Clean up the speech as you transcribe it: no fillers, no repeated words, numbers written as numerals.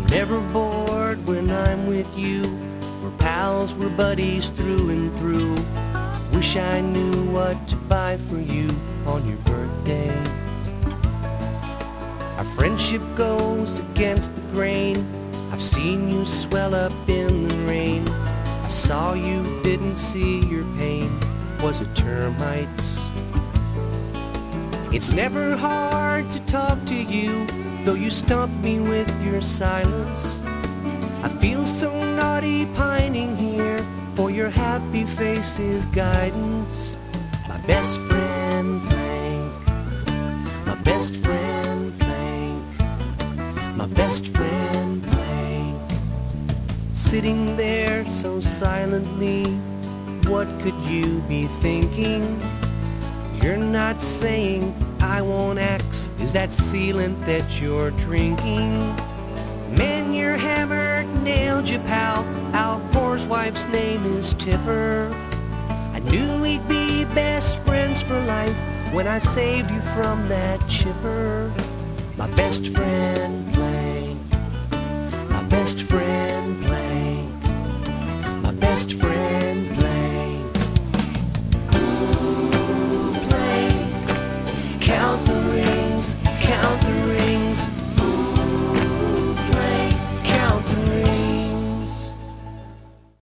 Never bored when I'm with you. We're pals, we're buddies through and through. Wish I knew what to buy for you on your birthday. Our friendship goes against the grain. I've seen you swell up in the rain. I saw you, didn't see your pain. Was it termites? It's never hard to talk to you, though you stump me with your silence. I feel so naughty pining here for your happy face's guidance. My best friend Plank, my best friend Plank, my best friend Plank. Sitting there so silently, what could you be thinking? You're not saying I won't X. Is that sealant that you're drinking? Man, you're hammered, nailed you, pal. Al Gore's wife's name is Tipper. I knew we'd be best friends for life when I saved you from that chipper. My best friend